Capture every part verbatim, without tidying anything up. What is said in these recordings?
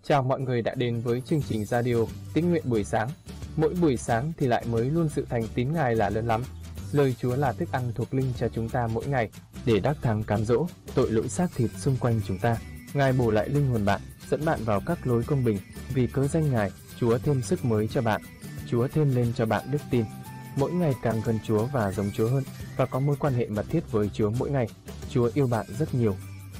Chào mọi người đã đến với chương trình radio Tín nguyện buổi sáng. Mỗi buổi sáng thì lại mới luôn sự thành tín Ngài là lớn lắm. Lời Chúa là thức ăn thuộc linh cho chúng ta mỗi ngày để đắc thắng cám dỗ tội lỗi xác thịt xung quanh chúng ta. Ngài bổ lại linh hồn bạn, dẫn bạn vào các lối công bình. Vì cớ danh Ngài, Chúa thêm sức mới cho bạn. Chúa thêm lên cho bạn đức tin. Mỗi ngày càng gần Chúa và giống Chúa hơn, và có mối quan hệ mật thiết với Chúa mỗi ngày. Chúa yêu bạn rất nhiều.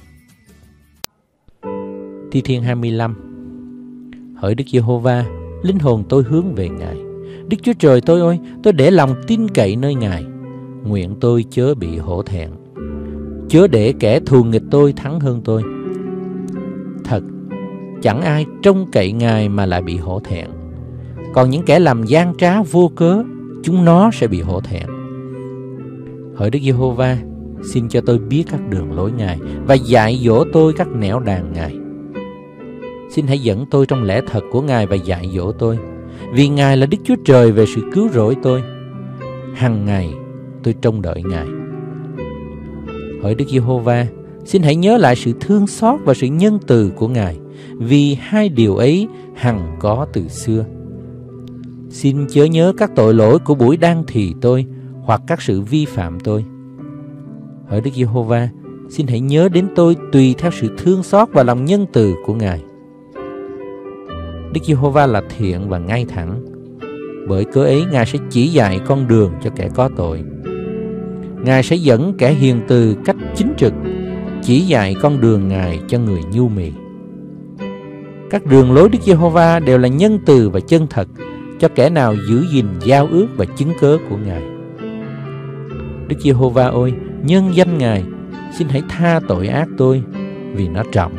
Thi Thiên hai mươi lăm. Hỡi Đức Giê-hô-va, linh hồn tôi hướng về Ngài. Đức Chúa Trời tôi ơi, tôi để lòng tin cậy nơi Ngài. Nguyện tôi chớ bị hổ thẹn, chớ để kẻ thù nghịch tôi thắng hơn tôi. Thật, chẳng ai trông cậy Ngài mà lại bị hổ thẹn. Còn những kẻ làm gian trá vô cớ, chúng nó sẽ bị hổ thẹn. Hỡi Đức Giê-hô-va, xin cho tôi biết các đường lối Ngài và dạy dỗ tôi các nẻo đàng Ngài. Xin hãy dẫn tôi trong lẽ thật của Ngài và dạy dỗ tôi, vì Ngài là Đức Chúa Trời về sự cứu rỗi tôi. Hằng ngày tôi trông đợi Ngài. Hỡi Đức Giê-hô-va, xin hãy nhớ lại sự thương xót và sự nhân từ của Ngài, vì hai điều ấy hằng có từ xưa. Xin chớ nhớ các tội lỗi của buổi đang thì tôi, hoặc các sự vi phạm tôi. Hỡi Đức Giê-hô-va, xin hãy nhớ đến tôi tùy theo sự thương xót và lòng nhân từ của Ngài. Đức Giê-hô-va là thiện và ngay thẳng, bởi cớ ấy Ngài sẽ chỉ dạy con đường cho kẻ có tội. Ngài sẽ dẫn kẻ hiền từ cách chính trực, chỉ dạy con đường Ngài cho người nhu mì. Các đường lối Đức Giê-hô-va đều là nhân từ và chân thật cho kẻ nào giữ gìn giao ước và chứng cớ của Ngài. Đức Giê-hô-va ơi, nhân danh Ngài, xin hãy tha tội ác tôi, vì nó trọng.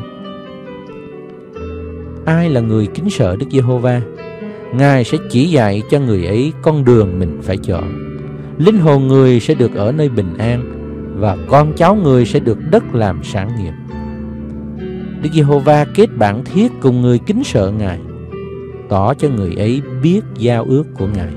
Ai là người kính sợ Đức Giê-hô-va? Ngài sẽ chỉ dạy cho người ấy con đường mình phải chọn. Linh hồn người sẽ được ở nơi bình an, và con cháu người sẽ được đất làm sản nghiệp. Đức Giê-hô-va kết bản thiết cùng người kính sợ Ngài, tỏ cho người ấy biết giao ước của Ngài.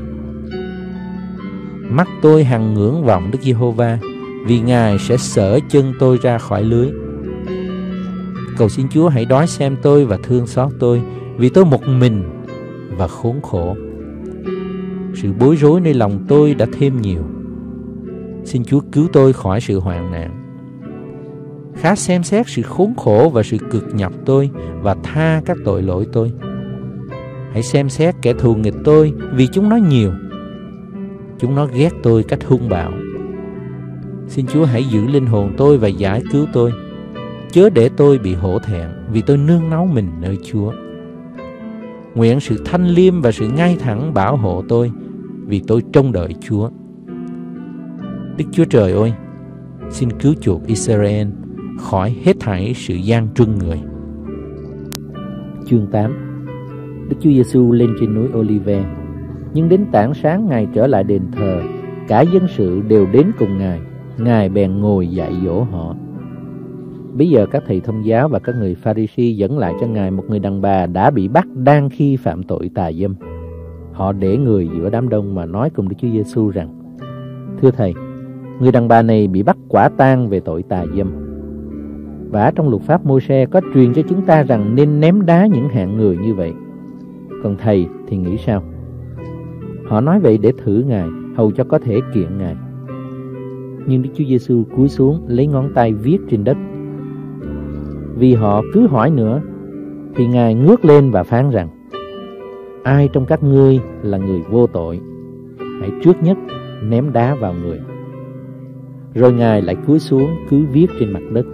Mắt tôi hằng ngưỡng vọng Đức Giê-hô-va, vì Ngài sẽ xở chân tôi ra khỏi lưới. Cầu xin Chúa hãy đói xem tôi và thương xót tôi, vì tôi một mình và khốn khổ. Sự bối rối nơi lòng tôi đã thêm nhiều. Xin Chúa cứu tôi khỏi sự hoạn nạn. Khá xem xét sự khốn khổ và sự cực nhọc tôi, và tha các tội lỗi tôi. Hãy xem xét kẻ thù nghịch tôi, vì chúng nó nhiều. Chúng nó ghét tôi cách hung bạo. Xin Chúa hãy giữ linh hồn tôi và giải cứu tôi, chớ để tôi bị hổ thẹn, vì tôi nương náu mình nơi Chúa. Nguyện sự thanh liêm và sự ngay thẳng bảo hộ tôi, vì tôi trông đợi Chúa. Đức Chúa Trời ơi, xin cứu chuộc Israel khỏi hết thảy sự gian truân người. Chương tám. Đức Chúa Giêsu lên trên núi Olive, nhưng đến tảng sáng Ngài trở lại đền thờ. Cả dân sự đều đến cùng Ngài. Ngài bèn ngồi dạy dỗ họ. Bây giờ các thầy thông giáo và các người Pha-ri-si dẫn lại cho Ngài một người đàn bà đã bị bắt đang khi phạm tội tà dâm. Họ để người giữa đám đông mà nói cùng Đức Chúa Giêsu rằng: Thưa Thầy, người đàn bà này bị bắt quả tang về tội tà dâm. Và trong luật pháp Môi-se có truyền cho chúng ta rằng nên ném đá những hạng người như vậy. Còn Thầy thì nghĩ sao? Họ nói vậy để thử Ngài, hầu cho có thể kiện Ngài. Nhưng Đức Chúa Giêsu cúi xuống lấy ngón tay viết trên đất. Vì họ cứ hỏi nữa, thì Ngài ngước lên và phán rằng: Ai trong các ngươi là người vô tội, hãy trước nhất ném đá vào người. Rồi Ngài lại cúi xuống cứ viết trên mặt đất.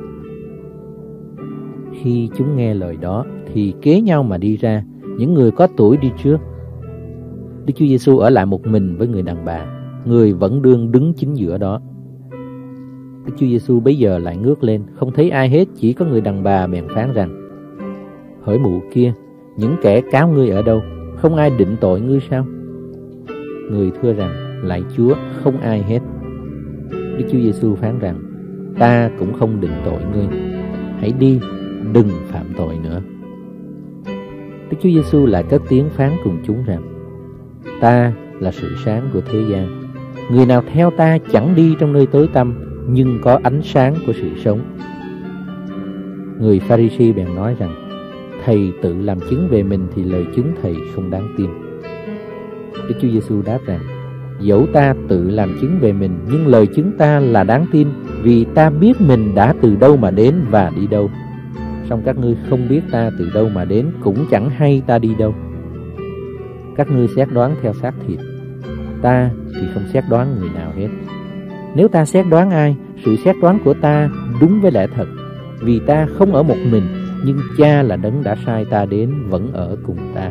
Khi chúng nghe lời đó thì kế nhau mà đi ra, những người có tuổi đi trước. Đức Chúa Giêsu ở lại một mình với người đàn bà, người vẫn đương đứng chính giữa đó. Đức Chúa Giêsu bấy giờ lại ngước lên, không thấy ai hết, chỉ có người đàn bà, bèn phán rằng: Hỡi mụ kia, những kẻ cáo ngươi ở đâu? Không ai định tội ngươi sao? Người thưa rằng: Lạy Chúa, không ai hết. Đức Chúa Giêsu phán rằng: Ta cũng không định tội ngươi. Hãy đi, đừng phạm tội nữa. Đức Chúa Giêsu lại cất tiếng phán cùng chúng rằng: Ta là sự sáng của thế gian. Người nào theo ta chẳng đi trong nơi tối tăm, nhưng có ánh sáng của sự sống. Người Pha-ri-si bèn nói rằng: thầy tự làm chứng về mình thì lời chứng thầy không đáng tin. Đức Chúa Giêsu đáp rằng, dẫu ta tự làm chứng về mình, nhưng lời chứng ta là đáng tin, vì ta biết mình đã từ đâu mà đến và đi đâu. Song các ngươi không biết ta từ đâu mà đến, cũng chẳng hay ta đi đâu. Các ngươi xét đoán theo xác thịt, ta thì không xét đoán người nào hết. Nếu ta xét đoán ai, sự xét đoán của ta đúng với lẽ thật, vì ta không ở một mình, nhưng Cha là đấng đã sai ta đến vẫn ở cùng ta.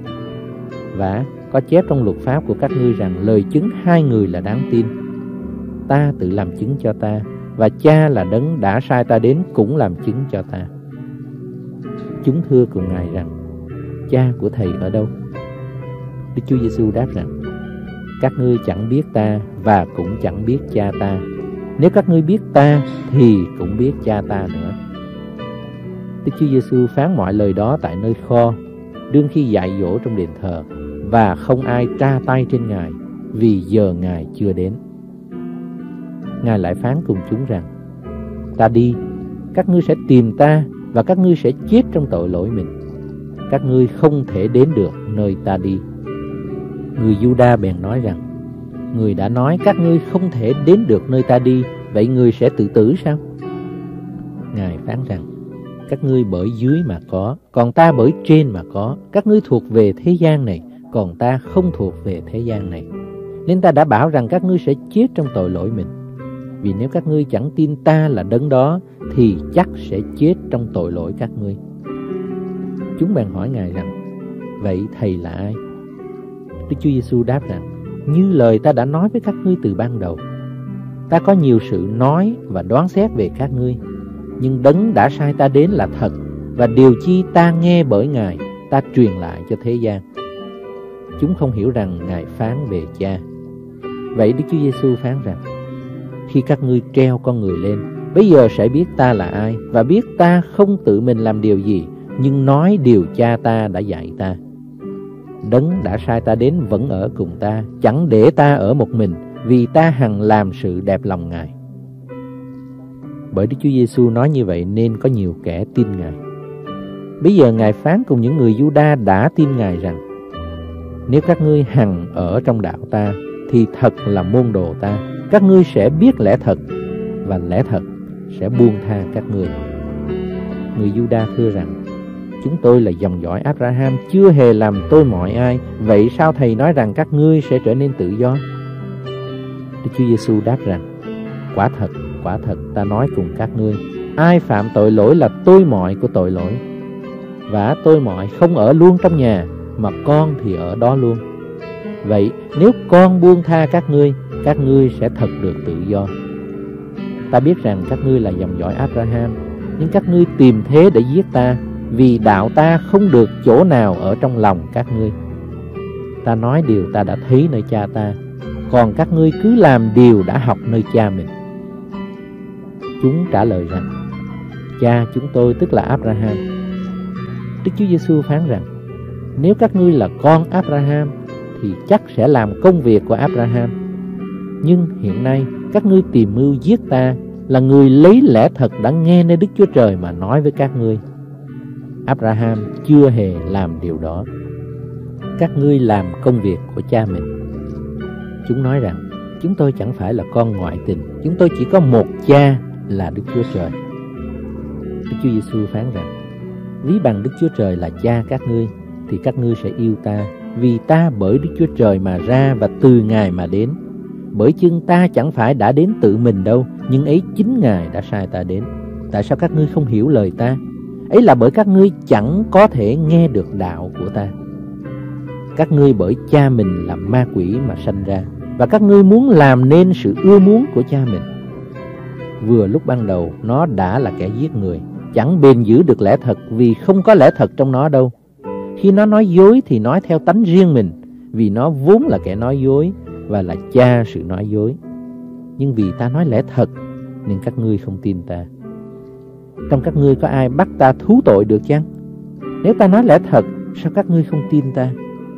Và có chép trong luật pháp của các ngươi rằng lời chứng hai người là đáng tin. Ta tự làm chứng cho ta, và Cha là đấng đã sai ta đến cũng làm chứng cho ta. Chúng thưa cùng Ngài rằng, Cha của thầy ở đâu? Đức Chúa Giêsu đáp rằng, các ngươi chẳng biết ta và cũng chẳng biết Cha ta. Nếu các ngươi biết ta thì cũng biết Cha ta nữa. Đức Chúa Giêsu phán mọi lời đó tại nơi kho, đương khi dạy dỗ trong đền thờ, và không ai tra tay trên Ngài, vì giờ Ngài chưa đến. Ngài lại phán cùng chúng rằng, ta đi, các ngươi sẽ tìm ta, và các ngươi sẽ chết trong tội lỗi mình. Các ngươi không thể đến được nơi ta đi. Người Giu-đa bèn nói rằng, người đã nói các ngươi không thể đến được nơi ta đi, vậy người sẽ tự tử sao? Ngài phán rằng, các ngươi bởi dưới mà có, còn ta bởi trên mà có. Các ngươi thuộc về thế gian này, còn ta không thuộc về thế gian này. Nên ta đã bảo rằng các ngươi sẽ chết trong tội lỗi mình. Vì nếu các ngươi chẳng tin ta là đấng đó, thì chắc sẽ chết trong tội lỗi các ngươi. Chúng bèn hỏi Ngài rằng, vậy thầy là ai? Đức Chúa Giêsu đáp rằng, như lời ta đã nói với các ngươi từ ban đầu. Ta có nhiều sự nói và đoán xét về các ngươi, nhưng đấng đã sai ta đến là thật, và điều chi ta nghe bởi Ngài, ta truyền lại cho thế gian. Chúng không hiểu rằng Ngài phán về Cha. Vậy Đức Chúa Giêsu phán rằng, khi các ngươi treo con người lên, bây giờ sẽ biết ta là ai, và biết ta không tự mình làm điều gì, nhưng nói điều Cha ta đã dạy ta. Đấng đã sai ta đến vẫn ở cùng ta, chẳng để ta ở một mình, vì ta hằng làm sự đẹp lòng Ngài. Bởi Đức Chúa Giêsu nói như vậy nên có nhiều kẻ tin Ngài. Bây giờ Ngài phán cùng những người Giu-đa đã tin Ngài rằng, nếu các ngươi hằng ở trong đạo ta, thì thật là môn đồ ta. Các ngươi sẽ biết lẽ thật, và lẽ thật sẽ buông tha các ngươi. Người Giu-đa thưa rằng, chúng tôi là dòng dõi Abraham, chưa hề làm tôi mọi ai. Vậy sao thầy nói rằng các ngươi sẽ trở nên tự do? Đức Chúa Giêsu đáp rằng, quả thật, quả thật ta nói cùng các ngươi, ai phạm tội lỗi là tôi mọi của tội lỗi. Và tôi mọi không ở luôn trong nhà, mà con thì ở đó luôn. Vậy nếu con buông tha các ngươi, các ngươi sẽ thật được tự do. Ta biết rằng các ngươi là dòng dõi Abraham, nhưng các ngươi tìm thế để giết ta, vì đạo ta không được chỗ nào ở trong lòng các ngươi. Ta nói điều ta đã thấy nơi Cha ta, còn các ngươi cứ làm điều đã học nơi cha mình. Chúng trả lời rằng, cha chúng tôi tức là Abraham. Đức Chúa Giêsu phán rằng, nếu các ngươi là con Abraham, thì chắc sẽ làm công việc của Abraham. Nhưng hiện nay các ngươi tìm mưu giết ta, là người lấy lẽ thật đã nghe nơi Đức Chúa Trời mà nói với các ngươi. Abraham chưa hề làm điều đó. Các ngươi làm công việc của cha mình. Chúng nói rằng, chúng tôi chẳng phải là con ngoại tình, chúng tôi chỉ có một cha là Đức Chúa Trời. Đức Chúa Giêsu phán rằng, ví bằng Đức Chúa Trời là cha các ngươi, thì các ngươi sẽ yêu ta, vì ta bởi Đức Chúa Trời mà ra và từ Ngài mà đến. Bởi chưng ta chẳng phải đã đến tự mình đâu, nhưng ấy chính Ngài đã sai ta đến. Tại sao các ngươi không hiểu lời ta? Ấy là bởi các ngươi chẳng có thể nghe được đạo của ta. Các ngươi bởi cha mình là ma quỷ mà sanh ra, và các ngươi muốn làm nên sự ưa muốn của cha mình. Vừa lúc ban đầu nó đã là kẻ giết người, chẳng bền giữ được lẽ thật, vì không có lẽ thật trong nó đâu. Khi nó nói dối thì nói theo tánh riêng mình, vì nó vốn là kẻ nói dối và là cha sự nói dối. Nhưng vì ta nói lẽ thật nên các ngươi không tin ta. Trong các ngươi có ai bắt ta thú tội được chăng? Nếu ta nói lẽ thật, sao các ngươi không tin ta?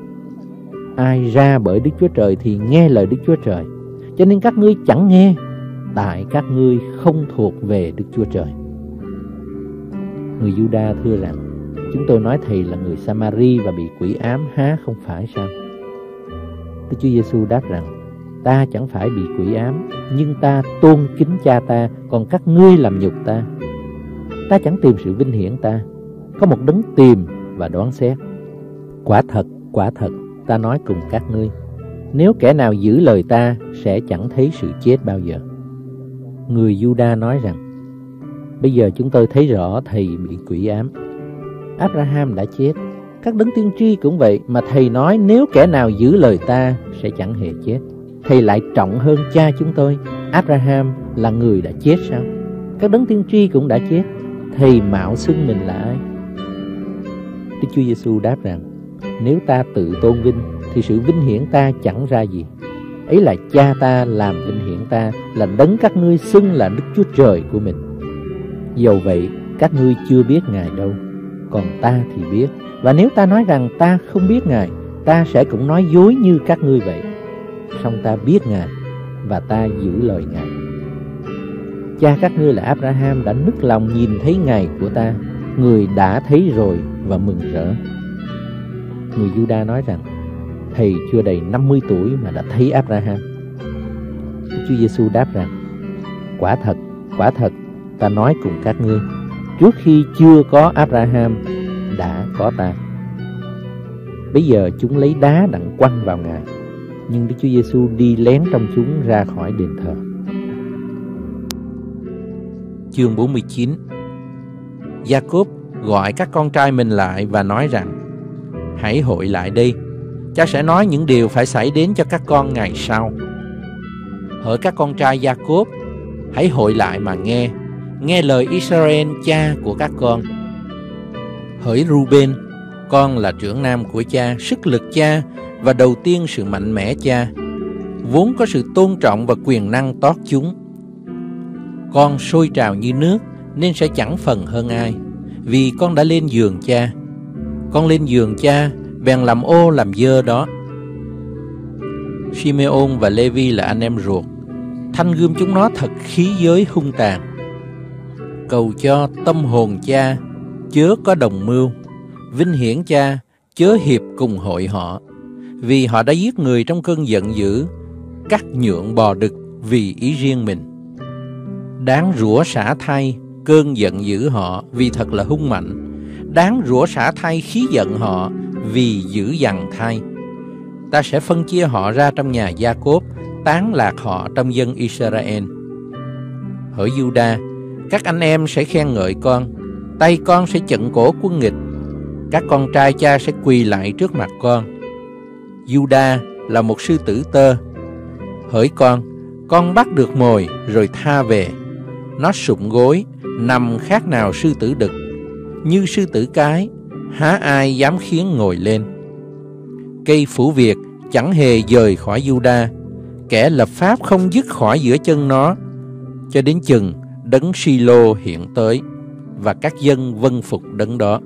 Ai ra bởi Đức Chúa Trời thì nghe lời Đức Chúa Trời, cho nên các ngươi chẳng nghe, tại các ngươi không thuộc về Đức Chúa Trời. Người Giu-đa thưa rằng, Chúng tôi nói thầy là người Samari và bị quỷ ám há không phải sao? Đức Chúa Giêsu đáp rằng, ta chẳng phải bị quỷ ám, nhưng ta tôn kính Cha ta, còn các ngươi làm nhục ta. Ta chẳng tìm sự vinh hiển ta, có một đấng tìm và đoán xét. Quả thật, quả thật, ta nói cùng các ngươi, nếu kẻ nào giữ lời ta sẽ chẳng thấy sự chết bao giờ. Người Juda nói rằng, bây giờ chúng tôi thấy rõ thầy bị quỷ ám. Abraham đã chết, các đấng tiên tri cũng vậy, mà thầy nói nếu kẻ nào giữ lời ta sẽ chẳng hề chết. Thầy lại trọng hơn cha chúng tôi, Abraham là người đã chết sao? Các đấng tiên tri cũng đã chết, thầy mạo xưng mình là ai? Đức Chúa Giêsu đáp rằng, nếu ta tự tôn vinh thì sự vinh hiển ta chẳng ra gì. Ấy là cha ta làm vinh hiển ta, là đấng các ngươi xưng là Đức Chúa Trời của mình. Dầu vậy, các ngươi chưa biết Ngài đâu, còn ta thì biết. Và nếu ta nói rằng ta không biết Ngài, ta sẽ cũng nói dối như các ngươi vậy. Song ta biết Ngài, và ta giữ lời Ngài. Cha các ngươi là Abraham đã nức lòng nhìn thấy ngày của ta, người đã thấy rồi và mừng rỡ. Người Juda nói rằng, thầy chưa đầy năm mươi tuổi mà đã thấy Abraham. Đức Chúa Giêsu đáp rằng, quả thật, quả thật, ta nói cùng các ngươi, trước khi chưa có Abraham, đã có ta. Bây giờ chúng lấy đá đặng quăng vào Ngài, nhưng Đức Chúa Giêsu đi lén trong chúng ra khỏi đền thờ. Chương bốn mươi chín. Gia-cốp gọi các con trai mình lại và nói rằng, hãy hội lại đi, cha sẽ nói những điều phải xảy đến cho các con ngày sau. Hỡi các con trai Gia-cốp, hãy hội lại mà nghe, nghe lời Israel cha của các con. Hỡi Ruben, con là trưởng nam của cha, sức lực cha và đầu tiên sự mạnh mẽ cha, vốn có sự tôn trọng và quyền năng tót chúng. Con sôi trào như nước nên sẽ chẳng phần hơn ai, vì con đã lên giường cha. Con lên giường cha, bèn làm ô làm dơ đó. Simeon và Lê-vi là anh em ruột, thanh gươm chúng nó thật khí giới hung tàn. Cầu cho tâm hồn cha chớ có đồng mưu, vinh hiển cha chớ hiệp cùng hội họ, vì họ đã giết người trong cơn giận dữ, cắt nhượng bò đực vì ý riêng mình. Đáng rủa xả thay cơn giận dữ họ vì thật là hung mạnh, đáng rủa xả thay khí giận họ vì dữ dằn thay. Ta sẽ phân chia họ ra trong nhà Gia-cốp, tán lạc họ trong dân Israel. Hỡi Juda, các anh em sẽ khen ngợi con, tay con sẽ chận cổ quân nghịch, các con trai cha sẽ quỳ lại trước mặt con. Juda là một sư tử tơ. Hỡi con, con bắt được mồi rồi tha về, nó sụm gối, nằm khác nào sư tử đực, như sư tử cái, há ai dám khiến ngồi lên. Cây phủ việc chẳng hề dời khỏi Juda, kẻ lập pháp không dứt khỏi giữa chân nó, cho đến chừng đấng Si-lô hiện tới, và các dân vâng phục đấng đó.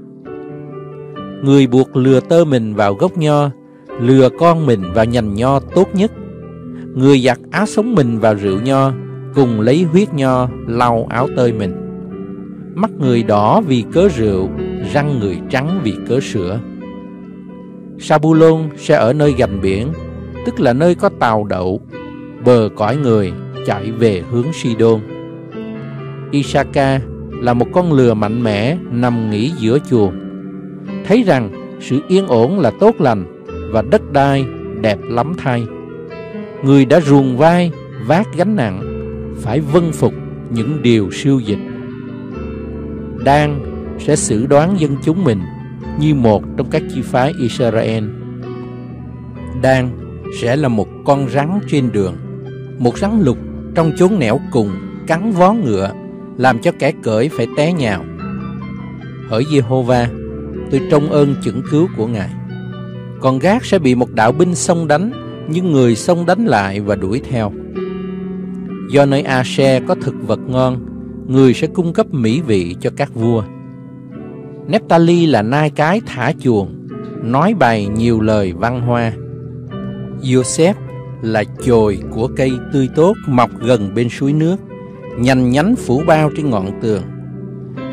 Người buộc lừa tơ mình vào gốc nho, lừa con mình vào nhành nho tốt nhất. Người giặt áo sống mình vào rượu nho, cùng lấy huyết nho lau áo tơi mình. Mắt người đỏ vì cớ rượu, răng người trắng vì cớ sữa. Sa-bu-lôn sẽ ở nơi gành biển, tức là nơi có tàu đậu, bờ cõi người chạy về hướng Si-đôn. I-sa-ca là một con lừa mạnh mẽ nằm nghỉ giữa chuồng, thấy rằng sự yên ổn là tốt lành và đất đai đẹp lắm thay. Người đã ruồng vai vác gánh nặng, phải vâng phục những điều siêu dịch. Đan sẽ xử đoán dân chúng mình như một trong các chi phái Israel. Đan sẽ là một con rắn trên đường, một rắn lục trong chốn nẻo cùng cắn vó ngựa, làm cho kẻ cưỡi phải té nhào. Hỡi Giê-hô-va, tôi trông ơn chưởng cứu của Ngài. Còn Gát sẽ bị một đạo binh xông đánh, nhưng người xông đánh lại và đuổi theo. Do nơi A-se có thực vật ngon, người sẽ cung cấp mỹ vị cho các vua. Nép-ta-li là nai cái thả chuồng, nói bày nhiều lời văn hoa. Giô-xép là chồi của cây tươi tốt mọc gần bên suối nước, nhành nhánh phủ bao trên ngọn tường.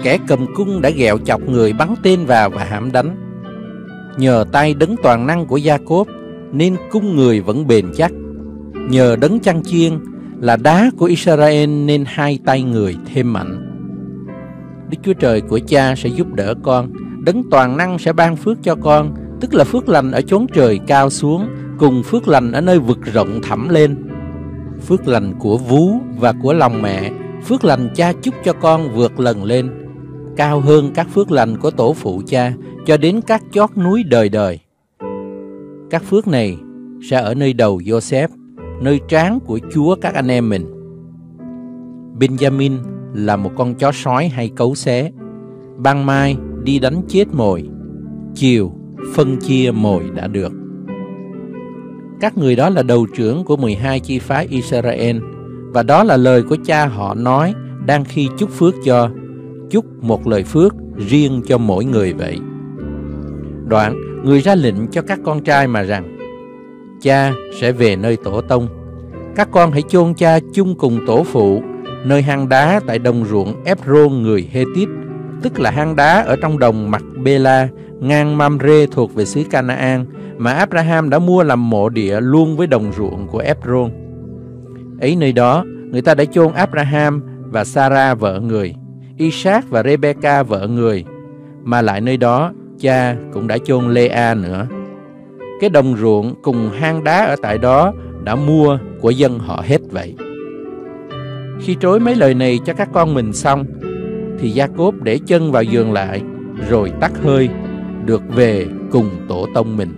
kẻ cầm cung đã ghẹo chọc người bắn tên vào và hãm đánh. Nhờ tay đấng toàn năng của Gia-cốp nên cung người vẫn bền chắc. Nhờ đấng chăn chiên là đá của Israel nên hai tay người thêm mạnh. Đức Chúa Trời của cha sẽ giúp đỡ con. Đấng toàn năng sẽ ban phước cho con, tức là phước lành ở chốn trời cao xuống, cùng phước lành ở nơi vực rộng thẳm lên. Phước lành của vú và của lòng mẹ, phước lành cha chúc cho con vượt lần lên, cao hơn các phước lành của tổ phụ cha, cho đến các chót núi đời đời. Các phước này sẽ ở nơi đầu Joseph, nơi trán của Chúa các anh em mình. Benjamin là một con chó sói hay cấu xé. Ban mai đi đánh chết mồi, chiều phân chia mồi đã được. Các người đó là đầu trưởng của mười hai chi phái Israel, và đó là lời của cha họ nói đang khi chúc phước cho, chúc một lời phước riêng cho mỗi người vậy. Đoạn, người ra lệnh cho các con trai mà rằng: cha sẽ về nơi tổ tông. Các con hãy chôn cha chung cùng tổ phụ, nơi hang đá tại đồng ruộng Epron người Hethit, tức là hang đá ở trong đồng Macbela, ngang Mamre thuộc về xứ Canaan, mà Abraham đã mua làm mộ địa luôn với đồng ruộng của Epron. Ấy nơi đó, người ta đã chôn Abraham và Sarah vợ người, Isaac và Rebecca vợ người, mà lại nơi đó cha cũng đã chôn Lea nữa. Cái đồng ruộng cùng hang đá ở tại đó đã mua của dân họ hết vậy. Khi trối mấy lời này cho các con mình xong, thì Gia-cốp để chân vào giường lại, rồi tắt hơi, được về cùng tổ tông mình.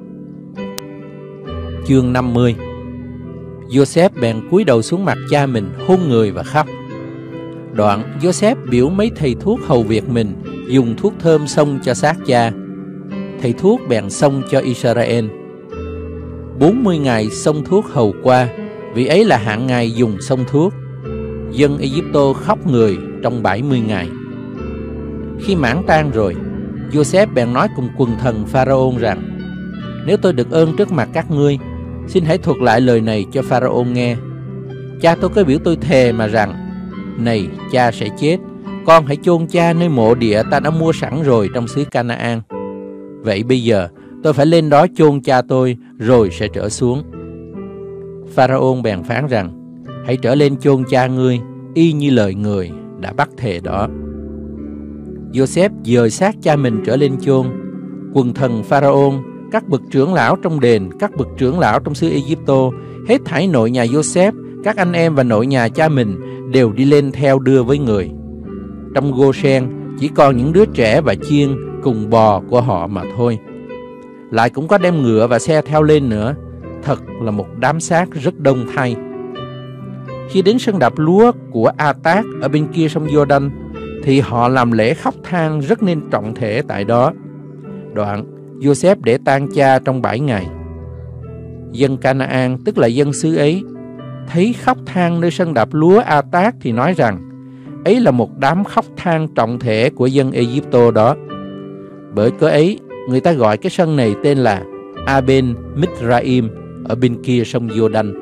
Chương năm mươi. Joseph bèn cúi đầu xuống mặt cha mình, hôn người và khóc. Đoạn Joseph biểu mấy thầy thuốc hầu việc mình dùng thuốc thơm xông cho xác cha. Thầy thuốc bèn xông cho Israel. Bốn mươi ngày xông thuốc hầu qua, vì ấy là hạn ngày dùng xông thuốc. Dân Ai-cập khóc người trong bảy mươi ngày. Khi mãn tan rồi, Joseph bèn nói cùng quần thần Pharaoh rằng: nếu tôi được ơn trước mặt các ngươi, xin hãy thuật lại lời này cho Pharaoh nghe. Cha tôi có biểu tôi thề mà rằng: này, cha sẽ chết, con hãy chôn cha nơi mộ địa ta đã mua sẵn rồi trong xứ Canaan. Vậy bây giờ tôi phải lên đó chôn cha tôi, rồi sẽ trở xuống. Pharaoh bèn phán rằng: hãy trở lên chôn cha ngươi, y như lời người đã bắt thề đó. Joseph dời xác cha mình trở lên chôn. Quần thần Pharaoh, các bậc trưởng lão trong đền, các bậc trưởng lão trong xứ Ai-cập, hết thảy nội nhà Joseph, các anh em và nội nhà cha mình đều đi lên theo đưa với người. Trong Goshen chỉ còn những đứa trẻ và chiên cùng bò của họ mà thôi. Lại cũng có đem ngựa và xe theo lên nữa. Thật là một đám xác rất đông thay. Khi đến sân đạp lúa của A-tác ở bên kia sông Giô-đanh, thì họ làm lễ khóc than rất nên trọng thể tại đó. Đoạn, Joseph để tang cha trong bảy ngày. Dân Canaan, tức là dân xứ ấy, thấy khóc than nơi sân đạp lúa A-tác thì nói rằng: ấy là một đám khóc than trọng thể của dân Ai-cập đó. Bởi cớ ấy, người ta gọi cái sân này tên là A-ben Mizraim, ở bên kia sông Giô-đanh.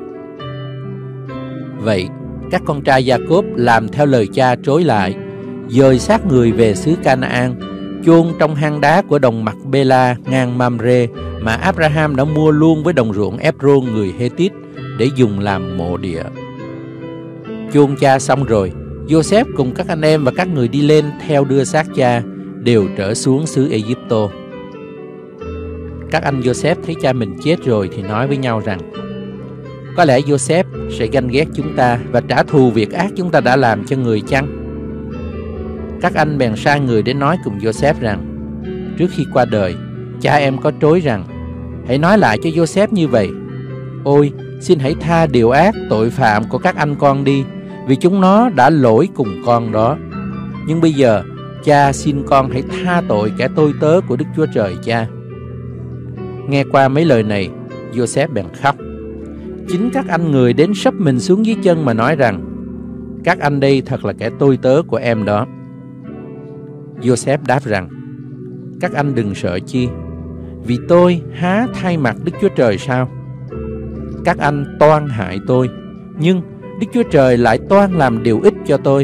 Vậy, các con trai Gia-cốp làm theo lời cha trối lại, dời xác người về xứ Canaan, chôn trong hang đá của đồng Macbela ngang Mamre, mà Abraham đã mua luôn với đồng ruộng Epron người Hethit để dùng làm mộ địa. Chôn cha xong rồi, Joseph cùng các anh em và các người đi lên theo đưa xác cha đều trở xuống xứ Ai-cập. Các anh Joseph thấy cha mình chết rồi thì nói với nhau rằng: có lẽ Joseph sẽ ganh ghét chúng ta và trả thù việc ác chúng ta đã làm cho người chăng? Các anh bèn sai người đến nói cùng Joseph rằng: trước khi qua đời, cha em có trối rằng: hãy nói lại cho Joseph như vậy: ôi, xin hãy tha điều ác tội phạm của các anh con đi, vì chúng nó đã lỗi cùng con đó. Nhưng bây giờ, cha xin con hãy tha tội kẻ tôi tớ của Đức Chúa Trời cha. Nghe qua mấy lời này, Joseph bèn khóc. Chính các anh người đến sấp mình xuống dưới chân mà nói rằng: các anh đây thật là kẻ tôi tớ của em đó. Joseph đáp rằng: các anh đừng sợ chi, vì tôi há thay mặt Đức Chúa Trời sao? Các anh toan hại tôi, nhưng Đức Chúa Trời lại toan làm điều ích cho tôi,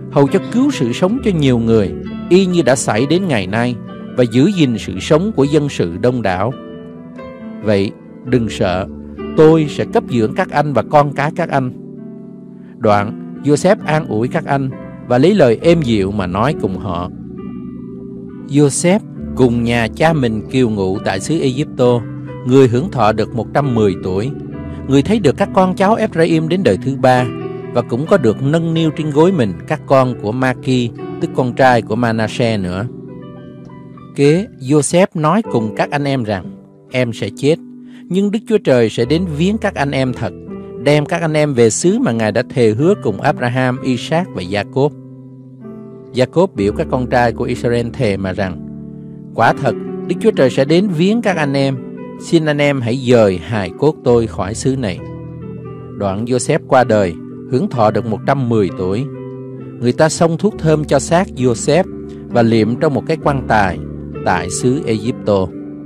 hầu cho cứu sự sống cho nhiều người, y như đã xảy đến ngày nay, và giữ gìn sự sống của dân sự đông đảo. Vậy đừng sợ, tôi sẽ cấp dưỡng các anh và con cái các anh. Đoạn Joseph an ủi các anh và lấy lời êm dịu mà nói cùng họ. Joseph cùng nhà cha mình kiều ngụ tại xứ Ai-Cập, người hưởng thọ được một trăm mười tuổi. Người thấy được các con cháu Ephraim đến đời thứ ba, và cũng có được nâng niu trên gối mình các con của Ma-ki, tức con trai của Ma-na-se nữa. Kế, Joseph nói cùng các anh em rằng, em sẽ chết, nhưng Đức Chúa Trời sẽ đến viếng các anh em thật, đem các anh em về xứ mà Ngài đã thề hứa cùng Abraham, Isaac và Jacob. Jacob biểu các con trai của Israel thề mà rằng, quả thật, Đức Chúa Trời sẽ đến viếng các anh em, xin anh em hãy dời hài cốt tôi khỏi xứ này. Đoạn Joseph qua đời, hưởng thọ được một trăm mười tuổi. Người ta xông thuốc thơm cho xác Joseph và liệm trong một cái quan tài tại xứ Ai-Cập.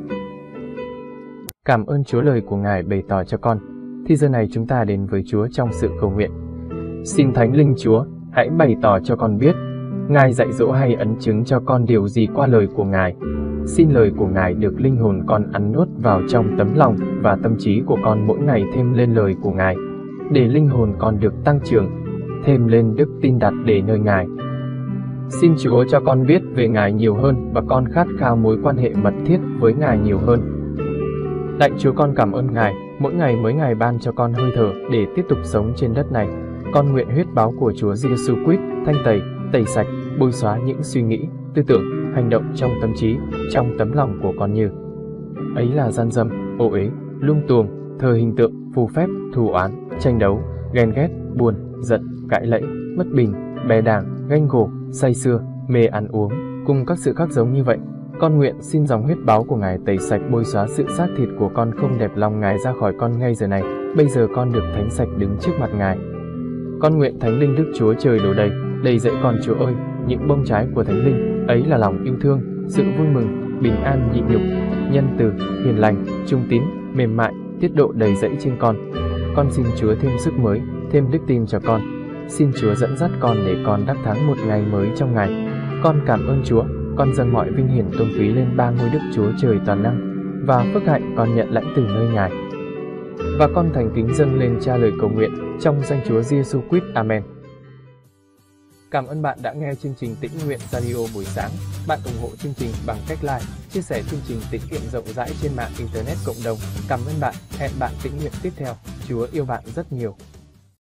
Cảm ơn Chúa lời của Ngài bày tỏ cho con. Thì giờ này chúng ta đến với Chúa trong sự cầu nguyện. Xin Thánh Linh Chúa, hãy bày tỏ cho con biết, Ngài dạy dỗ hay ấn chứng cho con điều gì qua lời của Ngài. Xin lời của Ngài được linh hồn con ăn nuốt vào trong tấm lòng và tâm trí của con mỗi ngày thêm lên lời của Ngài, để linh hồn con được tăng trưởng, thêm lên đức tin đặt để nơi Ngài. Xin Chúa cho con biết về Ngài nhiều hơn và con khát khao mối quan hệ mật thiết với Ngài nhiều hơn. Lạy Chúa, con cảm ơn Ngài, mỗi ngày mới Ngài ban cho con hơi thở để tiếp tục sống trên đất này. Con nguyện huyết báo của Chúa Giêsu Christ thanh tẩy, tẩy sạch, bôi xóa những suy nghĩ, tư tưởng, hành động trong tâm trí, trong tấm lòng của con như ấy là gian dâm, ô uế, lung tuồng, thờ hình tượng, phù phép, thù oán, tranh đấu, ghen ghét, buồn, giận, cãi lẫy, bất bình, bè đảng, ganh gổ, say sưa, mê ăn uống, cùng các sự khác giống như vậy. Con nguyện xin dòng huyết báo của Ngài tẩy sạch, bôi xóa sự xác thịt của con không đẹp lòng Ngài ra khỏi con ngay giờ này. Bây giờ con được thánh sạch đứng trước mặt Ngài. Con nguyện Thánh Linh Đức Chúa Trời đổ đầy, đầy dẫy con Chúa ơi, những bông trái của Thánh Linh, ấy là lòng yêu thương, sự vui mừng, bình an nhịn nhục, nhân từ, hiền lành, trung tín, mềm mại, tiết độ đầy dẫy trên con. Con xin Chúa thêm sức mới, thêm đức tin cho con. Xin Chúa dẫn dắt con để con đắc thắng một ngày mới trong Ngài. Con cảm ơn Chúa, con dâng mọi vinh hiển tôn quý lên ba ngôi Đức Chúa Trời toàn năng, và phước hạnh con nhận lãnh từ nơi Ngài. Và con thành kính dâng lên Cha lời cầu nguyện trong danh Chúa Giêsu Christ. Amen. Cảm ơn bạn đã nghe chương trình Tĩnh Nguyện Radio buổi sáng. Bạn ủng hộ chương trình bằng cách like, chia sẻ chương trình tĩnh nguyện rộng rãi trên mạng Internet cộng đồng. Cảm ơn bạn. Hẹn bạn tĩnh nguyện tiếp theo. Chúa yêu bạn rất nhiều.